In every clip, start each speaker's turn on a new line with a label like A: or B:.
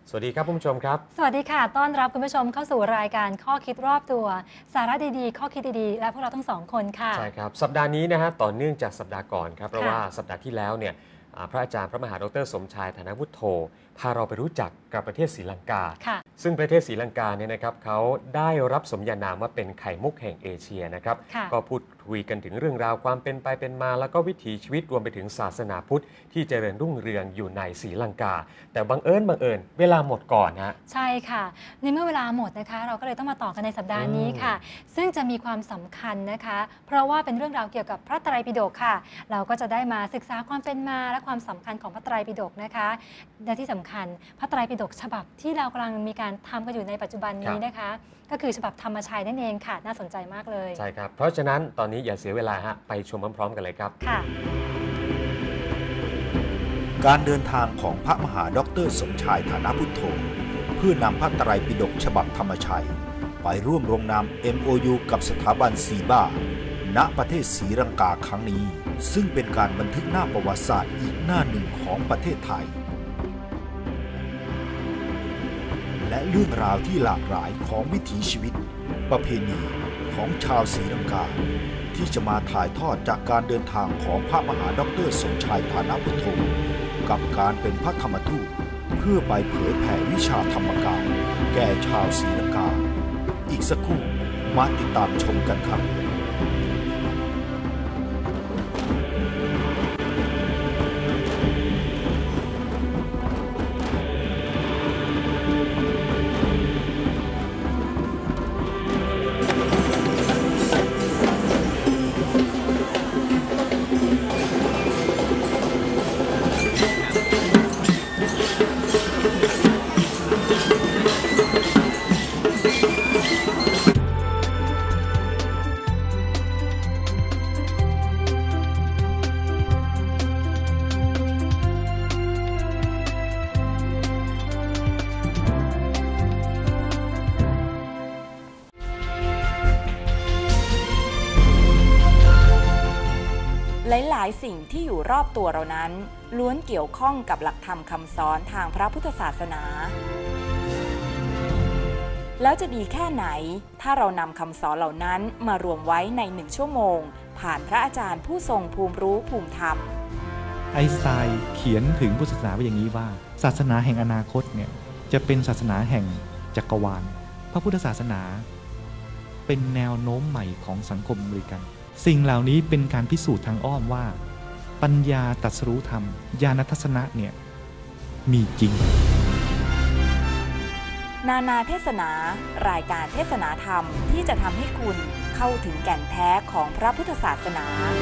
A: สวัสดีครับคุณผู้ชมครับ
B: สวัสดีค่ะต้อนรับคุณผู้ชมเข้าสู่รายการข้อคิดรอบตัวสาระดีๆข้อคิดดีๆและพวกเราทั้งสองคนค่ะ
A: ใช่ครับสัปดาห์นี้นะฮะต่อเนื่องจากสัปดาห์ก่อนครับเพราะว่าสัปดาห์ที่แล้วเนี่ยพระอาจารย์พระมหาดรสมชายฐานะวุฒโธพาเราไปรู้จักกับประเทศศรีลังกาซึ่งประเทศศรีลังกาเนี่ยนะครับเขาได้รับสมญานามว่าเป็นไข่มุกแห่งเอเชียนะครับก็พูดคุยกันถึงเรื่องราวความเป็นไปเป็นมาแล้วก็วิถีชีวิตรวมไปถึงศาสนาพุทธที่เจริญรุ่งเรืองอยู่ในศรีลังกาแต่บังเอิญเวลาหมดก่อนฮะ
B: ใช่ค่ะในเมื่อเวลาหมดนะคะเราก็เลยต้องมาต่อกันในสัปดาห์นี้ค่ะซึ่งจะมีความสำคัญนะคะเพราะว่าเป็นเรื่องราวเกี่ยวกับพระไตรปิฎกค่ะเราก็จะได้มาศึกษาความเป็นมาและความสำคัญของพระไตรปิฎกนะคะและที่สำคัญพระไตรปิฎกฉบับที่เรากำลังมีการทำกันอยู่ในปัจจุบันนี้นะคะก็คือฉบับธรรมชัยนั่นเองค่ะน่าสนใจมากเลย
A: ใช่ครับเพราะฉะนั้นตอนนี้อย่าเสียเวลาฮะไปชมพร้อมๆกันเลยครับ
B: ค่ะ
C: การเดินทางของพระมหาดรสมชายฐานะพุทโธเพื่อนำพระไตรปิฎกฉบับธรรมชัยไปร่วมลงนาม MOU กับสถาบันซีบ้าณประเทศศรีลังกาครั้งนี้ซึ่งเป็นการบันทึกหน้าประวัติศาสตร์อีกหน้าหนึ่งของประเทศไทยและเรื่องราวที่หลากหลายของวิถีชีวิตประเพณีของชาวศรีลังกาที่จะมาถ่ายทอดจากการเดินทางของพระมหาดรสมชายฐานะพุทโธกับการเป็นพระธรรมทูตเพื่อไปเผยแผ่วิชาธรรมกายแก่ชาวศรีลังกาอีกสักครู่มาติดตามชมกันครับ
D: หลายๆสิ่งที่อยู่รอบตัวเรานั้นล้วนเกี่ยวข้องกับหลักธรรมคำสอนทางพระพุทธศาสนาแล้วจะดีแค่ไหนถ้าเรานำคำสอนเหล่านั้นมารวมไว้ใน1 ชั่วโมงผ่านพระอาจารย์ผู้ทรงภูมิรู้ภูมิธรรม
E: ไอน์สไตน์เขียนถึงพุทธศาสนาไว้อย่างนี้ว่าศาสนาแห่งอนาคตเนี่ยจะเป็นศาสนาแห่งจักรวาลพระพุทธศาสนาเป็นแนวโน้มใหม่ของสังคมอเมริกันสิ่งเหล่านี้เป็นการพิสูจน์ทางอ้อมว่าปัญญาตรัสรู้ธรรมญาณทัศนะเนี่ยมีจริง
D: นานาเทศนารายการเทศนาธรรมที่จะทำให้คุณเข้าถึงแก่นแท้ของพระพุทธศาสนา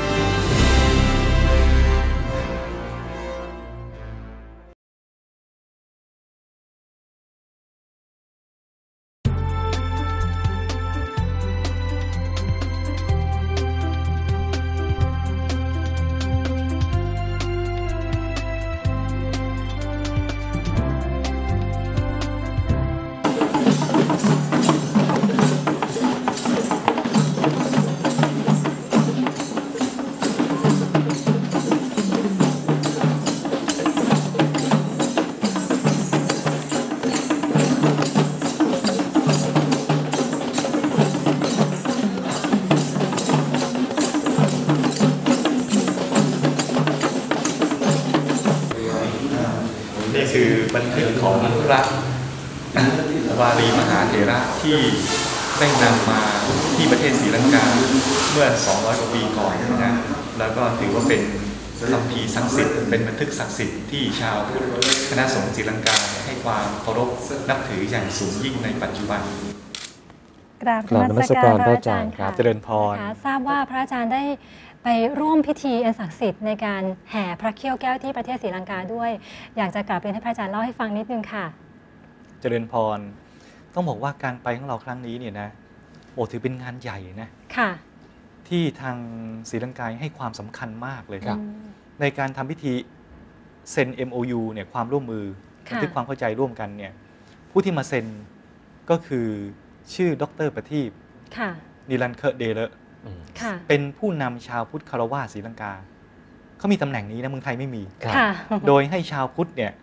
F: นี่คือบันทึกของพระวารีมหาเถระที่ได้นำมาที่ประเทศศรีลังกาเมื่อ200 กว่าปีก่อนนะแล้วก็ถือว่าเป็นคัมภีร์ศักดิ์สิทธิ์เป็นบันทึกศักดิ์สิทธิ์ที่ชาวพุทธคณะสงฆ์ศรีลังกาให้ความเคารพนับถืออย่างสูงยิ่งในปัจจุบัน
B: กราบนมัสการพระอาจารย์ค่ะ
E: เจริญพร
B: ทราบว่าพระอาจารย์ได้ไปร่วมพิธีอันศักดิ์สิทธิ์ในการแห่พระเขี้ยวแก้วที่ประเทศศรีลังกาด้วยอยากจะกราบเรียนให้พระอาจารย์เล่าให้ฟังนิดนึงค่ะ
E: เจริญพรต้องบอกว่าการไปของเราครั้งนี้เนี่ยนะโอ้ถือเป็นงานใหญ่นะ
B: ค่ะ
E: ที่ทางศรีลังกาให้ความสำคัญมากเลยครับในการทำพิธีเซ็น MOU เนี่ยความร่วมมือบันทึกความเข้าใจร่วมกันเนี่ยผู้ที่มาเซ็นก็คือชื่อดร.ประทีปนิรันดร์เคอร์เดเลอร์เป็นผู้นำชาวพุทธคารวะศรีลังกาเขามีตำแหน่งนี้นะเมืองไทยไม่มีโดยให้ชาวพุทธเนี่ย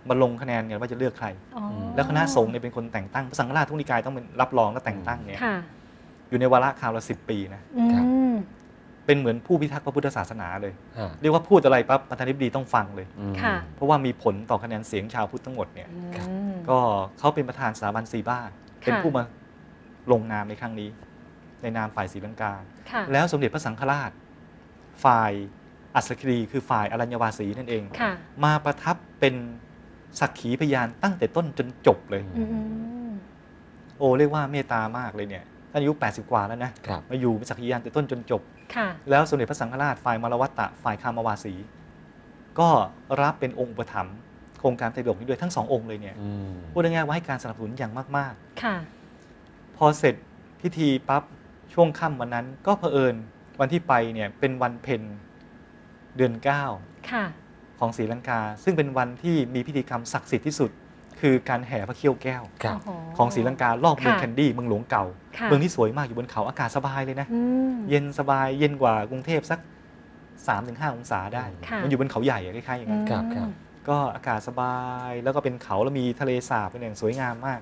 E: มาลงคะแนนกันว่าจะเลือกใครแล้วคณะสงฆ์เนี่ยเป็นคนแต่งตั้งพระสังฆราชทุกนิกายต้องเป็นรับรองและแต่งตั้งเนี่ยอยู่ในวาระคราวละ10 ปีนะเป็นเหมือนผู้พิทักษ์พระพุทธศาสนาเลยเรียกว่าพูดอะไรปั๊บประธานาธิบดีต้องฟังเลยเพราะว่ามีผลต่อคะแนนเสียงชาวพุทธทั้งหมดเนี่ยก็เขาเป็นประธานสถาบันซีบ้าเป็นผู้มาลงนามในครั้งนี้ในนามฝ่ายศรีลังกาแล้วสมเด็จพระสังฆราชฝ่ายอัศครีคือฝ่ายอรัญญวาสีนั่นเองมาประทับเป็นสักขีพยานตั้งแต่ต้นจนจบเลยโอ้เรียกว่าเมตตามากเลยเนี่ยท่านอายุ80 กว่าแล้วนะมาอยู่เป็นสักขีพยานแต่ต้นจนจบแล้วสมเด็จพระสังฆราชฝ่ายมรวัตตะฝ่ายคามวาสีก็รับเป็นองค์อุปถัมภ์โครงการไตรปิฎกนี้ด้วยทั้ง2 องค์เลยเนี่ยพูดง่ายๆว่าให้การสนับสนุนอย่างมากๆพอเสร็จพิธีปั๊บช่วงค่ำวันนั้นก็เผอิญวันที่ไปเนี่ยเป็นวันเพ็ญเดือน9ของศรีลังกาซึ่งเป็นวันที่มีพิธีกรรมศักดิ์สิทธิ์ที่สุดคือการแห่พระเขี้ยวแก้วของศรีลังการอบเมืองแคนดี้เมืองหลวงเก่าเมืองที่สวยมากอยู่บนเขาอากาศสบายเลยนะเย็นสบายเย็นกว่ากรุงเทพสัก 3-5 องศาได้มันอยู่บนเขาใหญ่คล้ายๆอย่างนั้นก็อากาศสบายแล้วก็เป็นเขาแล้วมีทะเลสาบเป็นอย่างสวยงามมาก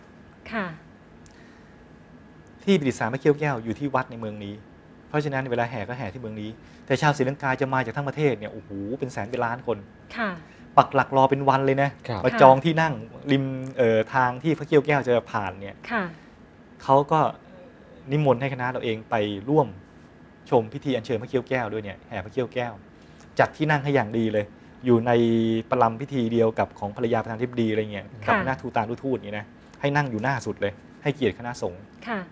E: ที่ประดิษฐานพระเขี้ยวแก้วอยู่ที่วัดในเมืองนี้เพราะฉะนั้นเวลาแห่ก็แห่ที่เมืองนี้แต่ชาวศรีลังกาจะมาจากทั้งประเทศเนี่ยโอ้โหเป็นแสนเป็นล้านคนปักหลักรอเป็นวันเลยนะมาจองที่นั่งริมทางที่พระเขี้ยวแก้วจะผ่านเนี่ยเขาก็นิมนต์ให้คณะเราเองไปร่วมชมพิธีอัญเชิญพระเขี้ยวแก้วด้วยเนี่ยแห่พระเขี้ยวแก้วจัดที่นั่งให้อย่างดีเลยอยู่ในประลัมพิธีเดียวกับของภรรยาประธานาธิบดีอะไรเงี้ยกับคณะทูตานุทูตนี่นะให้นั่งอยู่หน้าสุดเลยให้เกียรติคณะสงฆ์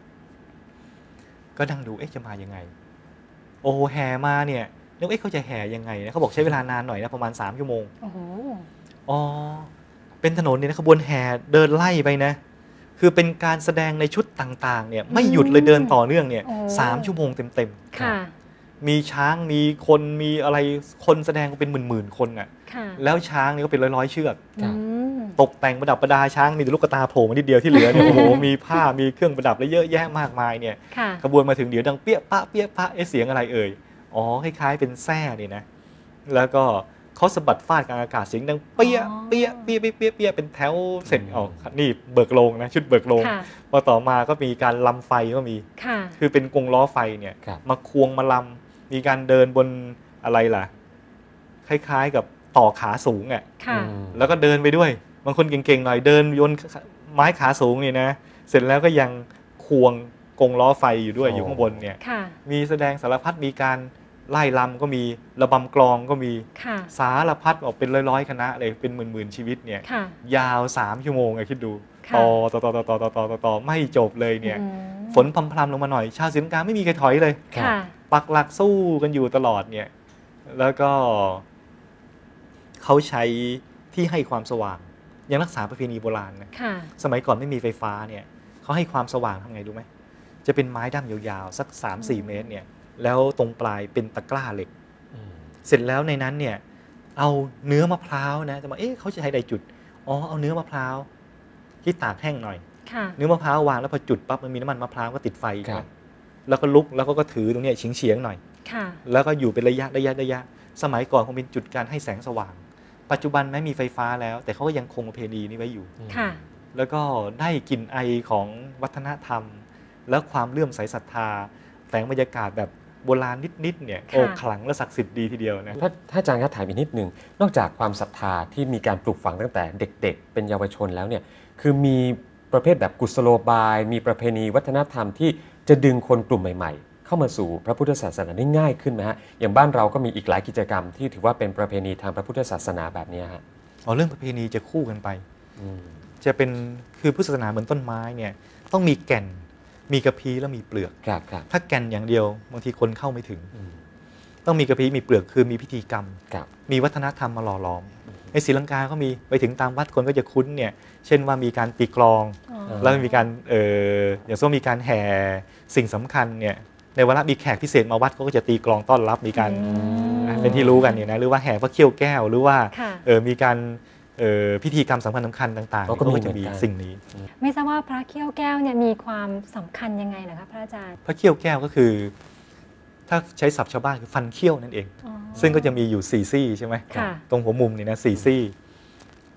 E: ก็นั่งดูจะมายังไงโอ้แห่มาเนี่ยนึกเขาจะแห่ยังไงนะเขาบอกใช้เวลานานหน่อยนะประมาณ3 ชั่วโมงอ๋อเป็นถนนเนี่ยนะขบวนแห่เดินไล่ไปนะคือเป็นการแสดงในชุดต่างๆเนี่ยไม่หยุดเลยเดินต่อเนื่องเนี่ย3 ชั่วโมงเต็มๆมีช้างมีคนมีอะไรคนแสดงก็เป็นหมื่นๆคนอ่ะแล้วช้างนี่ก็เป็นร้อยๆเชือกตกแต่งประดับประดาช้างมีแต่ลูกตาโผล่มานิดเดียวที่เหลือเนี่ยโอ้โหมีผ้ามีเครื่องประดับและเยอะแยะมากมายเนี่ยขบวนมาถึงเดี๋ยวดังเปี้ยปะเปี้ยปะเสียงอะไรเอ่ยอ๋อคล้ายๆเป็นแส้นี่นะแล้วก็เขาสะบัดฟาดกลางอากาศเสียงดังเปี้ยเปี้ยเปี้ยเปี้ยเปี้ยเป็นแถวเสร็จออกนี่เบิกโลงนะชุดเบิกโลงพอต่อมาก็มีการลำไฟก็มีคือเป็นกงล้อไฟเนี่ยมาควงมาลำมีการเดินบนอะไรล่ะคล้ายๆกับต่อขาสูงอ่ะแล้วก็เดินไปด้วยบางคนเก่งๆหน่อยเดินโยนไม้ขาสูงนี่นะเสร็จแล้วก็ยังควงกงล้อไฟอยู่ด้วยอยู่ข้างบนเนี่ยมีแสดงสารพัดมีการไล่ลำก็มีระบำกลองก็มีสารพัดออกเป็นร้อยๆคณะเลยเป็นหมื่นๆชีวิตเนี่ยยาว3 ชั่วโมงคิดดูต่อไม่จบเลยเนี่ยฝนพรำๆลงมาหน่อยชาวศรีลังกาไม่มีใครถอยเลยปักหลักสู้กันอยู่ตลอดเนี่ยแล้วก็เขาใช้ที่ให้ความสว่างยังรักษาประเพณีโบราณนะสมัยก่อนไม่มีไฟฟ้าเนี่ยเขาให้ความสว่างทำไงดูไหมจะเป็นไม้ด้ามยาวๆสัก 3-4 เมตรเนี่ยแล้วตรงปลายเป็นตะกร้าเหล็กเสร็จแล้วในนั้นเนี่ยเอาเนื้อมะพร้าวนะจะมาเขาจะใช้ใดจุดเอาเนื้อมะพร้าวที่ตากแห้งหน่อยเนื้อมะพร้าววางแล้วพอจุดปั๊บมันมีน้ำมันมะพร้าวก็ติดไฟแล้วก็ลุกแล้วก็ถือตรงนี้เฉียงๆหน่อยแล้วก็อยู่เป็นระยะสมัยก่อนคงเป็นจุดการให้แสงสว่างปัจจุบันไม่มีไฟฟ้าแล้วแต่เขาก็ยังคงประเพณีนี้ไว้อยู่แล้วก็ได้กลิ่นไอของวัฒนธรรมแล้วความเลื่อมใสศรัทธาแฝงบรรยากาศแบบโบราณนิดๆเนี่ยขลังและศักดิ์สิทธิ์ดีทีเดียวนะ
A: ถ้าอาจารย์ครับถามอีกนิดนึงนอกจากความศรัทธาที่มีการปลูกฝังตั้งแต่เด็กๆเป็นเยาวชนแล้วเนี่ยคือมีประเภทแบบกุศโลบายมีประเพณีวัฒนธรรมที่จะดึงคนกลุ่มใหม่ๆเข้ามาสู่พระพุทธศาสนาได้ง่ายขึ้นไหมฮะอย่างบ้านเราก็มีอีกหลายกิจกรรมที่ถือว่าเป็นประเพณีทางพระพุทธศาสนาแบบนี้ฮะ
E: เรื่องประเพณีจะคู่กันไปจะเป็นคือพุทธศาสนาเหมือนต้นไม้เนี่ยต้องมีแก่นมีกระพี้แล้วมีเปลือกถ้าแก่นอย่างเดียวบางทีคนเข้าไม่ถึงต้องมีกระพี้มีเปลือกคือมีพิธีกรรมมีวัฒนธรรมมาหล่อหลอมในศรีลังกาก็มีไปถึงตามวัดคนก็จะคุ้นเนี่ยเช่นว่ามีการตีกลองแล้วมีการอย่างเช่นมีการแห่สิ่งสำคัญเนี่ยในวาระมีแขกพิเศษมาวัดเขาก็จะตีกลองต้อนรับมีการเป็นที่รู้กันเนี่ยนะหรือว่าแห่พระเขี้ยวแก้วหรือว่ามีการพิธีกรรมสำคัญต่างๆก็จะมีสิ่งนี้
B: ไม่ทราบว่าพระเขี้ยวแก้วเนี่ยมีความสำคัญยังไงเหรอครับพระอาจารย์
E: พระเขี้ยวแก้วก็คือถ้าใช้ศัพท์ชาวบ้านคือฟันเขี้ยวนั่นเองซึ่งก็จะมีอยู่4 ซี่ใช่ไหมตรงหัวมุมนี่นะ4 ซี่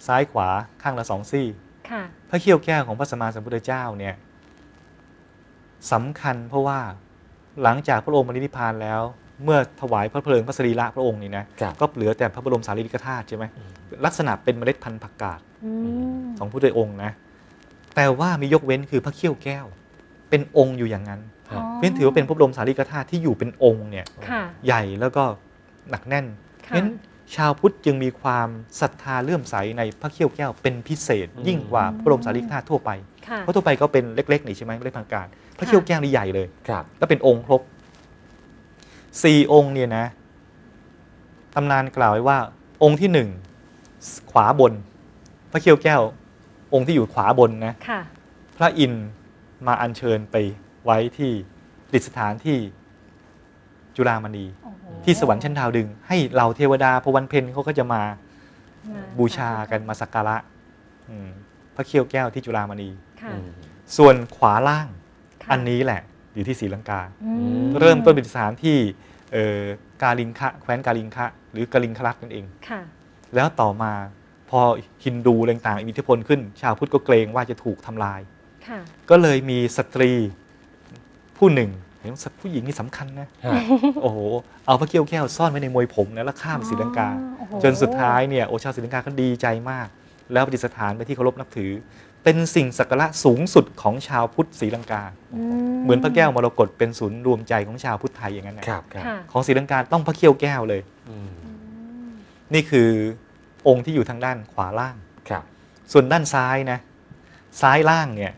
E: ซ้ายขวาข้างละ2 ซี่พระเขี้ยวแก้วของพระสัมมาสัมพุทธเจ้าเนี่ยสำคัญเพราะว่าหลังจากพระองค์ปรินิพพานแล้วเมื่อถวายพระเพลิงพระสรีระพระองค์นี่นะก็เหลือแต่พระบรมสารีริกธาตุใช่ไหมลักษณะเป็นเมล็ดพันธุ์ผักกาดของพระพุทธองค์นะแต่ว่ามียกเว้นคือพระเขี้ยวแก้วเป็นองค์อยู่อย่างนั้นเพราะฉะนั้นถือว่าเป็นพระบรมสารีริกธาตุที่อยู่เป็นองค์เนี่ยใหญ่แล้วก็หนักแน่นเพราะฉะนั้นชาวพุทธจึงมีความศรัทธาเลื่อมใสในพระเขี้ยวแก้วเป็นพิเศษยิ่งกว่าพระบรมสารีริกธาตุทั่วไปเพราะทั่วไปก็เป็นเล็กๆนี่ใช่ไหมเมล็ดพันธุ์ผักกาดพระเขี้ยวแก้วนี่ใหญ่เลยแล้วเป็นองค์ครบ4 องค์เนี่ยนะตำนานกล่าวไว้ว่าองค์ที่1ขวาบนพระเขี้ยวแก้วองค์ที่อยู่ขวาบนนะพระอินทร์มาอัญเชิญไปไว้ที่ประดิษฐานที่จุฬามณีที่สวรรค์ชั้นดาวดึงให้เหล่าเทวดาพอวันเพ็ญเขาก็จะมาบูชากันมาสักการะพระเขี้ยวแก้วที่จุฬามณีส่วนขวาล่างอันนี้แหละอยู่ที่ศรีลังกาเริ่มต้นประดิษฐานที่กาลิงคะแคว้นกาลิงคะหรือกาลิงคลักนั่นเองแล้วต่อมาพอฮินดูต่างๆอิทธิพลขึ้นชาวพุทธก็เกรงว่าจะถูกทำลายก็เลยมีสตรีผู้หนึ่งผู้หญิงนี่สำคัญนะโอ้โหเอาพระเขี้ยวแก้วซ่อนไว้ในมวยผมนะแล้วข้ามศรีลังกาจนสุดท้ายเนี่ยชาวศรีลังกาก็ดีใจมากแล้วประดิษฐานไปที่เคารพนับถือเป็นสิ่งสักการะสูงสุดของชาวพุทธศรีลังกาเหมือนพระแก้วมรกตเป็นศูนย์รวมใจของชาวพุทธไทยอย่างนั้นนะของศรีลังกาต้องพระเขี้ยวแก้วเลยนี่คือองค์ที่อยู่ทางด้านขวาล่างส่วนด้านซ้ายนะซ้ายล่างเนี่ย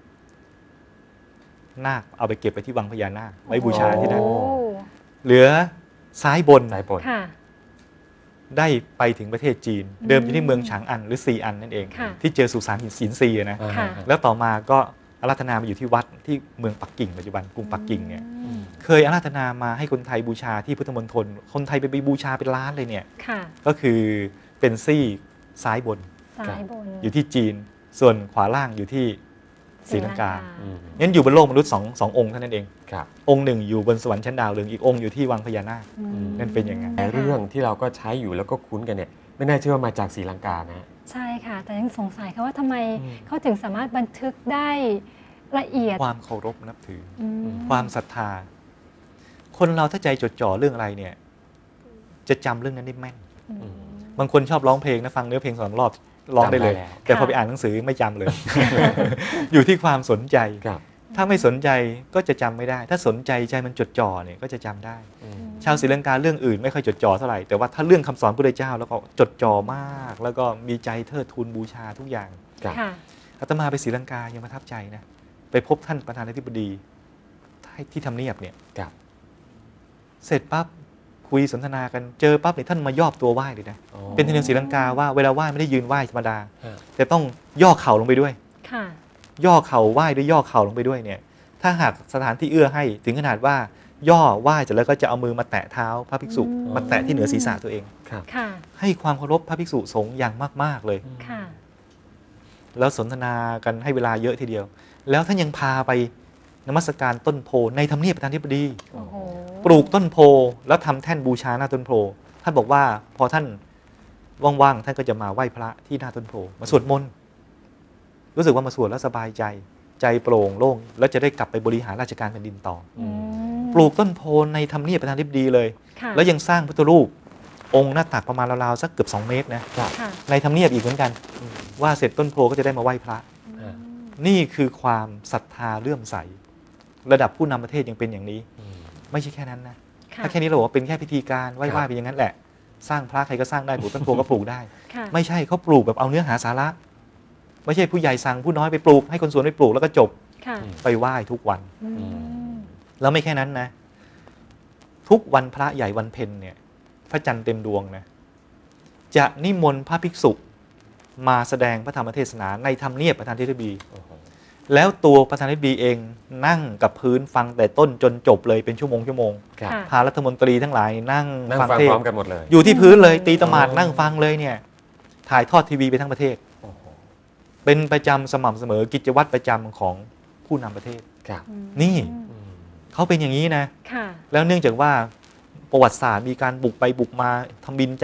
E: นาคเอาไปเก็บไปที่วังพญานาคไว้บูชาที่นั่นเหลือซ้ายบนได้ไปถึงประเทศจีนเดิมอยู่ที่เมืองฉางอันหรือซีอันนั่นเองที่เจอสุสานหินศิลซีนะแล้วต่อมาก็อาราธนามาอยู่ที่วัดที่เมืองปักกิ่งปัจจุบันกรุงปักกิ่งเนี่ยเคยอาราธนามาให้คนไทยบูชาที่พุทธมณฑลคนไทยไปบูชาเป็นล้านเลยเนี่ยก็คือเป็นซี่ซ้ายบนอยู่ที่จีนส่วนขวาล่างอยู่ที่ศรีลังกางั้นอยู่บนโลกมนุษย์สององค์เท่านั้นเององค์หนึ่งอยู่บนสวรรค์ชั้นดาวดึงอีกองค์อยู่ที่วังพญานาคนั่นเป็นอย่างนั้น
A: เรื่องที่เราก็ใช้อยู่แล้วก็คุ้นกันเนี่ยไม่น่าเชื่อว่ามาจากศรีลังกานะ
B: ใช่ค่ะแต่ยังสงสัยค่ะว่าทำไมเขาถึงสามารถบันทึกได้ละเอียด
E: ความเคารพนับถือความศรัทธาคนเราถ้าใจจดจ่อเรื่องอะไรเนี่ยจะจำเรื่องนั้นได้แม่นบางคนชอบร้องเพลงนะฟังเนื้อเพลง2 รอบร้องได้เลยแต่พอไปอ่านหนังสือไม่จำเลย อยู่ที่ความสนใจถ้าไม่สนใจก็จะจำไม่ได้ถ้าสนใจใจมันจดจ่อเนี่ยก็จะจำได้ชาวศรีลังกาเรื่องอื่นไม่ค่อยจดจ่อเท่าไหร่แต่ว่าถ้าเรื่องคำสอนพระพุทธเจ้าแล้วก็จดจ่อมากแล้วก็มีใจเทิดทูนบูชาทุกอย่างอาตมาไปศรีลังกายังประทับใจนะไปพบท่านประธานาธิบดีที่ทำเนียบเนี่ยเสร็จปั๊บคุยสนทนากันเจอปั๊บเนี่ยท่านมายอบตัวไหว้เลยนะเป็นธรรมเนียมศรีลังกาว่าเวลาไหว้ไม่ได้ยืนไหว้ธรรมดาแต่ต้องย่อเข่าลงไปด้วยย่อเข่าไหว้ด้วยย่อเข่าลงไปด้วยเนี่ยถ้าหากสถานที่เอื้อให้ถึงขนาดว่าย่อไหว้เสร็จแล้วก็จะเอามือมาแตะเท้าพระภิกษุมาแตะที่เหนือศีรษะตัวเองให้ความเคารพพระภิกษุสงฆ์อย่างมากๆเลยแล้วสนทนากันให้เวลาเยอะทีเดียวแล้วท่านยังพาไปนมัสการต้นโพในทำเนียบประธานาธิบดีปลูกต้นโพแล้วทำแท่นบูชาหน้าต้นโพท่านบอกว่าพอท่านว่างๆท่านก็จะมาไหว้พระที่หน้าต้นโพมาสวดมนต์รู้สึกว่ามาสวดแล้วสบายใจใจโปร่งโล่งแล้วจะได้กลับไปบริหารราชการแผ่นดินต่อปลูกต้นโพในทำเนียบประธานาธิบดีเลยแล้วยังสร้างพุทธรูปองค์หน้าตักประมาณราวๆสักเกือบ2 เมตรนะในทำเนียบอีกเหมือนกันว่าเสร็จต้นโพก็จะได้มาไหว้พระนี่คือความศรัทธาเลื่อมใสระดับผู้นำประเทศยังเป็นอย่างนี้ไม่ใช่แค่นั้นนะถ้าแค่นี้เราบอกว่าเป็นแค่พิธีการไหว้ไปอย่างนั้นแหละสร้างพระใครก็สร้างได้ปลูกต้นโพก็ปลูกได้ไม่ใช่เขาปลูกแบบเอาเนื้อหาสาระไม่ใช่ผู้ใหญ่สั่งผู้น้อยไปปลูกให้คนสวนไปปลูกแล้วก็จบไปไหว้ทุกวันแล้วไม่แค่นั้นนะทุกวันพระใหญ่วันเพ็ญเนี่ยพระจันทร์เต็มดวงนะจะนิมนต์พระภิกษุมาแสดงพระธรรมเทศนาในธรรมเนียบประธานาธิบดีแล้วตัวประธานาธิบดีเองนั่งกับพื้นฟังแต่ต้นจนจบเลยเป็นชั่วโมงพารัฐมนตรีทั้งหลายนั่งฟังเทศน์กันหมดเลยอยู่ที่พื้นเลยตีตมาดนั่งฟังเลยเนี่ยถ่ายทอดทีวีไปทั้งประเทศเป็นประจำสม่ำเสมอกิจวัตรประจำของผู้นำประเทศนี่เขาเป็นอย่างนี้นะแล้วเนื่องจากว่าประวัติศาสตร์มีการบุกไปบุกมาทำบินจาก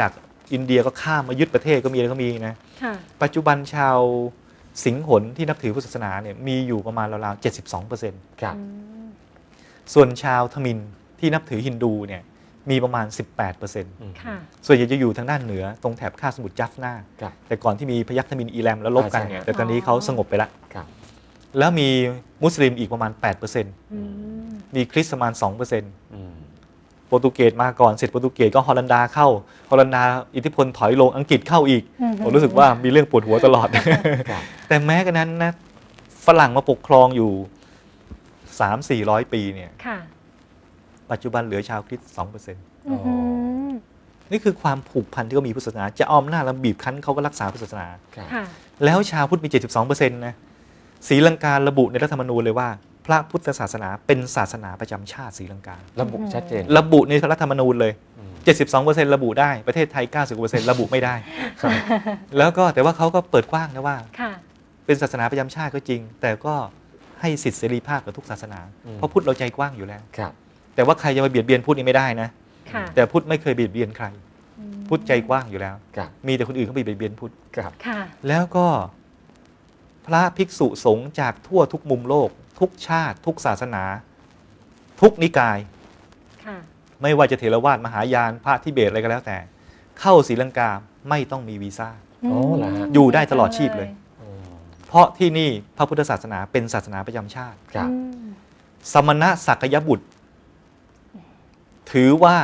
E: อินเดียก็ข้ามมายึดประเทศก็มีอะไรก็มีนะปัจจุบันชาวสิงหนที่นับถือพุทธศาสนาเนี่ยมีอยู่ประมาณราวๆ 72%
A: ครับ
E: ส่วนชาวทมิฬที่นับถือฮินดูเนี่ยมีประมาณ 18%
B: ค่ะ
E: ส่วนใหญ่จะอยู่ทางด้านเหนือตรงแถบคาบสมุทรจัฟนาแต่ก่อนที่มีพยัคฆ์ทมิฬอีแรมแล้วลบกันเนี่ยแต่ตอนนี้เขาสงบไปแล้วแล้วมีมุสลิมอีกประมาณ 8%มีคริสต์ประมาณ 2%โปรตุเกสมาก่อนเสร็จโปรตุเกสก็ฮอลันดาเข้าฮอลันดาอิทธิพลถอยลงอังกฤษเข้าอีกผมรู้สึกว่ามีเรื่องปวดหัวตลอดแต่แม้กระนั้นนะฝรั่งมาปกครองอยู่ 300-400 ปีเนี่ยปัจจุบันเหลือชาวคริสต์ 2%นี่คือความผูกพันที่เขามีพุทธศาสนาจะอ้อมหน้าแล้วบีบคั้นเขาก็รักษาพุทธศาสนาแล้วชาวพุทธมี 72% นะศรีลังการะบุในรัฐธรรมนูญเลยว่าพระพุทธศาสนาเป็นศาสนาประจำชาติศรีลังการ
A: ะบุชัดเจน
E: ระบุในรัฐธรรมนูญเลย 72% ระบุได้ประเทศไทย 90% ระบุไม่ได้แล้วก็แต่ว่าเขาก็เปิดกว้างนะว่าเป็นศาสนาประจำชาติก็จริงแต่ก็ให้สิทธิเสรีภาพกับทุกศาสนาเพราะพุทธเราใจกว้างอยู่แล้วแต่ว่าใครจะมาเบียดเบียนพุทธนี่ไม่ได้นะแต่พุทธไม่เคยเบียดเบียนใครพุทธใจกว้างอยู่แล้วมีแต่คนอื่นเขาไปเบียดเบียนพุทธแล้วก็พระภิกษุสงฆ์จากทั่วทุกมุมโลกทุกชาติทุกศาสนาทุกนิกายไม่ว่าจะเถรวาทมหายานพระทิเบตอะไรก็แล้วแต่เข้าศรีลังกาไม่ต้องมีวีซ่าอยู่ได้ตลอดชีพเลยเพราะที่นี่พระพุทธศาสนาเป็นศาสนาประจำชาติสมณะสักยบุตรถือว่า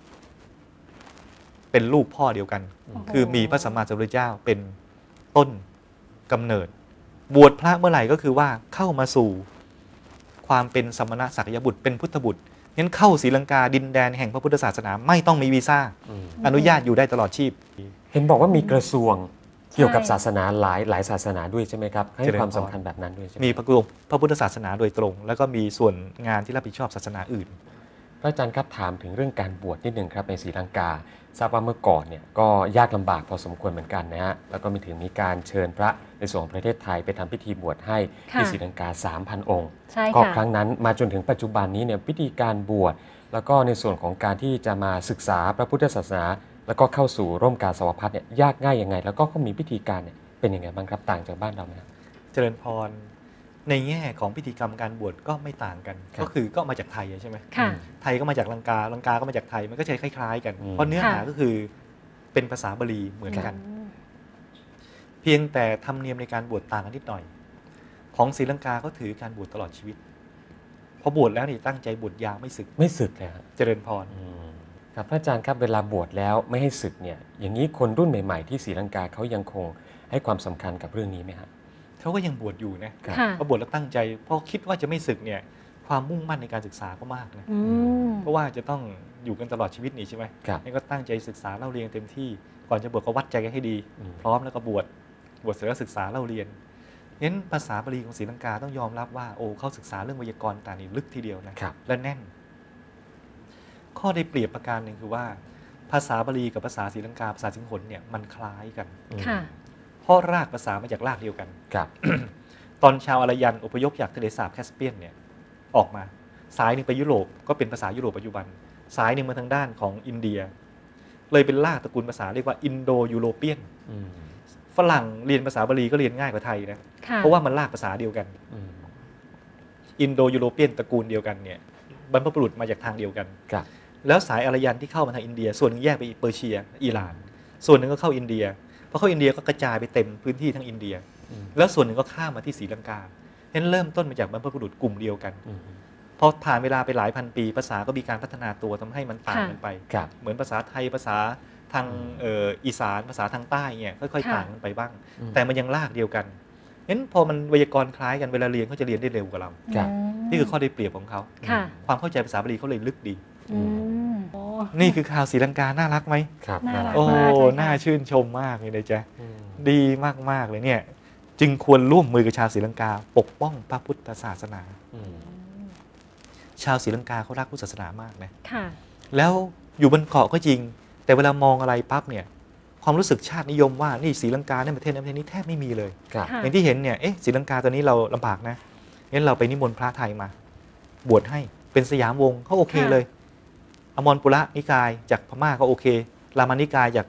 E: เป็นลูกพ่อเดียวกันคือมีพระสัมมาสัมพุทธเจ้าเป็นต้นกำเนิดบวชพระเมื่อไหร่ก็คือว่าเข้ามาสู่ความเป็นสมณะสักยบุตรเป็นพุทธบุตรงั้นเข้าศรีลังกาดินแดนแห่งพระพุทธศาสนาไม่ต้องมีวีซ่าอนุญาตอยู่ได้ตลอดชีพ
A: เห็นบอกว่ามีกระทรวงเกี่ยวกับศาสนาหลายศาสนาด้วยใช่ไหมครับให้ความสำคัญแบบนั้นด้วยใช่ไหม
E: มีพระพุทธศาสนาโดยตรงแล้วก็มีส่วนงานที่รับผิดชอบศาสนาอื่น
A: พระอาจารย์ครับถามถึงเรื่องการบวชนิดหนึ่งครับในศรีลังกาทราบว่าเมื่อก่อนเนี่ยก็ยากลำบากพอสมควรเหมือนกันนะฮะแล้วก็มีการเชิญพระในส่วนของประเทศไทยไปทำพิธีบวชให้ที่ศรีลังกา 3,000 องค์ก็ครั้งนั้นมาจนถึงปัจจุบันนี้เนี่ยพิธีการบวชแล้วก็ในส่วนของการที่จะมาศึกษาพระพุทธศาสนาแล้วก็เข้าสู่ร่มกาสาวพัสเนี่ยยากง่ายยังไงแล้วก็เขามีพิธีการเนี่ยเป็นยังไงบ้างครับต่างจากบ้านเราไหมครับ
E: เจริญพรในแง่ของพิธีกรรมการบวชก็ไม่ต่างกันก็มาจากไทยใช่ไหมไทยก็มาจากลังกาก็มาจากไทยมันก็ใช้คล้ายๆกันเพราะเนื้อหาก็คือเป็นภาษาบาลีเหมือนกันเพียงแต่ธรรมเนียมในการบวชต่างกันนิดหน่อยของศรีลังกาเขาถือการบวชตลอดชีวิตพอบวชแล้วนี่ตั้งใจบวชยาวไม่สึก
A: เลยครับ
E: เจริญพร
A: ครับพระอาจารย์ครับเวลาบวชแล้วไม่ให้สึกเนี่ยอย่างนี้คนรุ่นใหม่ๆที่ศรีลังกาเขายังคงให้ความสำคัญกับเรื่องนี้ไหมครับ
E: เขาก็ยังบวชอยู่นะเขาบวชแล้วตั้งใจเพราะคิดว่าจะไม่สึกเนี่ยความมุ่งมั่นในการศึกษาก็มากนะเพราะว่าจะต้องอยู่กันตลอดชีวิตนี่ใช่ไหมนี่ก็ตั้งใจศึกษาเล่าเรียนเต็มที่ก่อนจะบวชก็วัดใจกันให้ดีพร้อมแล้วก็บวชเสร็จแล้วศึกษาเล่าเรียนงั้นภาษาบาลีของศรีลังกาต้องยอมรับว่าโอ้เขาศึกษาเรื่องไวยากรณ์ต่างนี่ลึกทีเดียวนะและแน่นข้อได้เปรียบประการหนึ่งคือว่าภาษาบาลีกับภาษาศรีลังกาภาษาสิงหนเนี่ยมันคล้ายกันเพราะรากภาษามาจากรากเดียวกันตอนชาวอารยันอพยพจากทะเลสาบแคสเปียนเนี่ยออกมาสายหนึ่งไปยุโรปก็เป็นภาษายุโรปปัจจุบันสายหนึ่งมาทางด้านของอินเดียเลยเป็นรากตระกูลภาษาเรียกว่าอินโดยูโรเปียนฝรั่งเรียนภาษาบาลีก็เรียนง่ายกว่าไทยนะเพราะว่ามันรากภาษาเดียวกันอินโดยูโรเปียนตระกูลเดียวกันเนี่ยบรรพบุรุษมาจากทางเดียวกันแล้วสายอารยันที่เข้ามาทางอินเดียส่วนนึงแยกไปเปอร์เซียอิหร่านส่วนหนึ่งก็เข้าอินเดียพอเข้าอินเดียก็กระจายไปเต็มพื้นที่ทั้งอินเดียแล้วส่วนหนึ่งก็ข้ามมาที่ศรีลังกาเห็นเริ่มต้นมาจากบรรพบุรุษกลุ่มเดียวกันพอผ่านเวลาไปหลายพันปีภาษาก็มีการพัฒนาตัวทำให้มันต่างกันไปเหมือนภาษาไทยภาษาทางอีสานภาษาทางใต้เนี่ยค่อยๆต่างกันไปบ้างแต่มันยังรากเดียวกันเห็นพอมันไวยากรณ์คล้ายกันเวลาเรียนเขาจะเรียนได้เร็วกว่าเรานี่คือข้อได้เปรียบของเขาความเข้าใจภาษาบาลีเขาเลยลึกดีนี่คือข่าวศรีลังกาน่ารักไหมโอ้น่าชื่นชมมากเลยนะจ๊ะดีมากๆเลยเนี่ยจึงควรร่วมมือกับชาวศรีลังกาปกป้องพระพุทธศาสนาชาวศรีลังกาเขารักพุทธศาสนามากนะแล้วอยู่บนเกาะก็จริงแต่เวลามองอะไรปั๊บเนี่ยความรู้สึกชาตินิยมว่านี่ศรีลังกาในประเทศนั้นประเทศนี้แทบไม่มีเลยอย่างที่เห็นเนี่ยศรีลังกาตอนนี้เราลำบากนะงั้นเราไปนิมนต์พระไทยมาบวชให้เป็นสยามวงศ์เขาโอเคเลยอมรปุระนิกายจากพม่าก็โอเครามานิกายจาก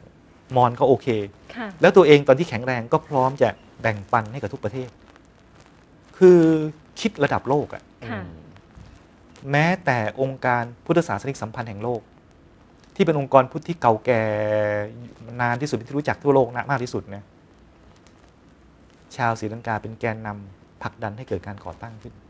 E: มอญก็โอเคแล้วตัวเองตอนที่แข็งแรงก็พร้อมจะแบ่งปันให้กับทุกประเทศคือคิดระดับโลกอะแม้แต่องค์การพุทธศาสนิกสัมพันธ์แห่งโลกที่เป็นองค์กรพุทธที่เก่าแก่นานที่สุดที่รู้จักทั่วโลกนะมากที่สุดนะชาวศรีลังกาเป็นแกนนำผลักดันให้เกิดการก่อตั้งขึ้น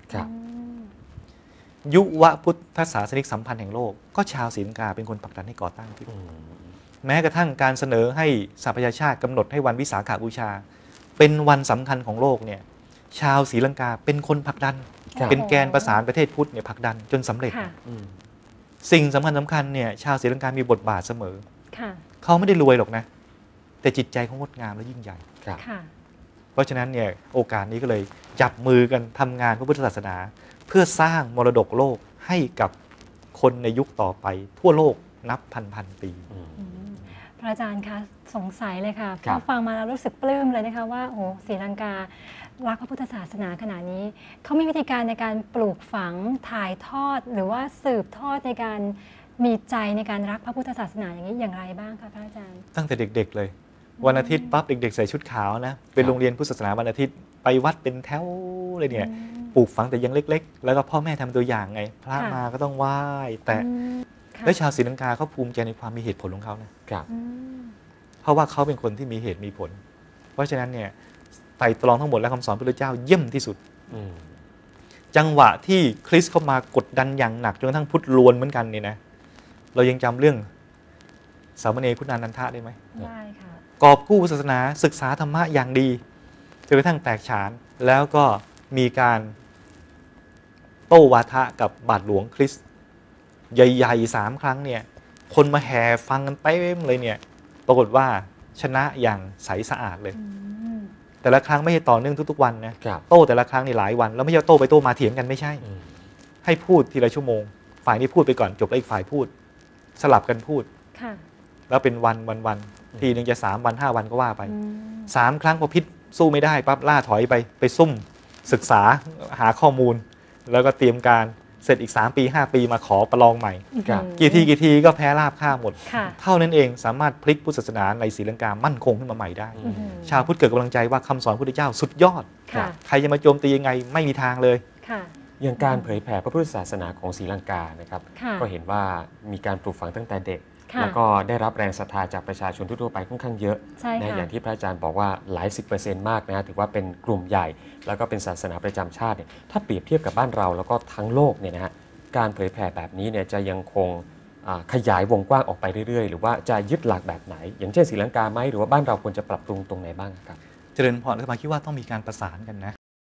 E: ยุวพุทธศาสนิกสัมพันธ์แห่งโลกก็ชาวศรีลังกาเป็นคนผลักดันให้ก่อตั้งขึ้นแม้กระทั่งการเสนอให้สหประชาชาติกำหนดให้วันวิสาขบูชาเป็นวันสำคัญของโลกเนี่ยชาวศรีลังกาเป็นคนผลักดันเป็นแกนประสานประเทศพุทธเนี่ยผลักดันจนสำเร็จสิ่งสำคัญเนี่ยชาวศรีลังกามีบทบาทเสมอเขาไม่ได้รวยหรอกนะแต่จิตใจเขางดงามและยิ่งใหญ่เพราะฉะนั้นเนี่ยโอกาสนี้ก็เลยจับมือกันทำงานพระพุทธศาสนาเพื่อสร้างมรดกโลกให้กับคนในยุคต่อไปทั่วโลกนับพันปี
B: พระอาจารย์คะสงสัยเลยค่ะพอฟังมาแล้วรู้สึกปลื้มเลยนะคะว่าโอ้ศรีลังการักพระพุทธศาสนาขนาดนี้เขามีวิธีการในการปลูกฝังถ่ายทอดหรือว่าสืบทอดในการมีใจในการรักพระพุทธศาสนาอย่างนี้อย่างไรบ้างคะพระอาจารย์
E: ตั้งแต่เด็กๆเลยวันอาทิตย์ปั๊บเด็กๆใส่ชุดขาวนะเป็นโรงเรียนพุทธศาสนาวันอาทิตย์ไปวัดเป็นแถวเลยเนี่ยปลูกฝังแต่ยังเล็กๆแล้วก็พ่อแม่ทำตัวอย่างไงพระมาก็ต้องไหว้แต่และชาวศรีลังกาเขาภูมิใจในความมีเหตุผลของเขานะเพราะว่าเขาเป็นคนที่มีเหตุมีผลเพราะฉะนั้นเนี่ยไตรตรองทั้งหมดและคำสอนพระพุทธเจ้าเยี่ยมที่สุดจังหวะที่คริสต์เข้ามากดดันอย่างหนักจนกระทั่งพุทธลวนเหมือนกันนี่นะเรายังจำเรื่องสามเณรคุณานันทะได้ไหม
B: ได้ค่ะ
E: กอบกู้ศาสนาศึกษาธรรมะอย่างดีจนกระทั่งแตกฉานแล้วก็มีการโต้วาทะกับบาทหลวงคริสต์ใหญ่ๆ3 ครั้งเนี่ยคนมาแห่ฟังกันเต็มเลยเนี่ยปรากฏว่าชนะอย่างใสสะอาดเลยแต่ละครั้งไม่ใช่ต่อเนื่องทุกๆวันนะโต้แต่ละครั้งนี่หลายวันแล้วไม่ใช่โต้ไปโต้มาเถียงกันไม่ใช่ให้พูดทีละชั่วโมงฝ่ายนี้พูดไปก่อนจบแล้วอีกฝ่ายพูดสลับกันพูดแล้วเป็นวันทีนึงจะ3 วัน 5 วันก็ว่าไป3 ครั้งพอพิษสู้ไม่ได้ปั๊บล่าถอยไปซุ่มศึกษาหาข้อมูลแล้วก็เตรียมการเสร็จอีก3 ปี 5 ปีมาขอประลองใหม่กี่ทีก็แพ้ราบค่าหมดเท่านั้นเองสามารถพลิกพุทธศาสนาในศรีลังกามั่นคงขึ้นมาใหม่ได้ชาวพุทธเกิดกำลังใจว่าคำสอนพระพุทธเจ้าสุดยอดใครจะมาโจมตียังไงไม่มีทางเลย
A: อย่างการเผยแผ่พระพุทธศาสนาของศรีลังกานะครับก็เห็นว่ามีการปลูกฝังตั้งแต่เด็กแล้วก็ได้รับแรงศรัทธาจากประชาชนทั่วไปค่อนข้างเยอะนะอย่างที่พระอาจารย์บอกว่าหลาย10%มากนะถือว่าเป็นกลุ่มใหญ่แล้วก็เป็นศาสนาประจำชาติเนี่ยถ้าเปรียบเทียบกับบ้านเราแล้วก็ทั้งโลกเนี่ยนะฮะการเผยแผ่แบบนี้เนี่ยจะยังคงขยายวงกว้างออกไปเรื่อยๆหรือว่าจะยึดหลักแบบไหนอย่างเช่นศรีลังกาไหมหรือว่าบ้านเราควรจะปรับปรุงตรงไหนบ้างครับ
E: เจริญพรอาตมาคิดว่าต้องมีการประสานกันนะ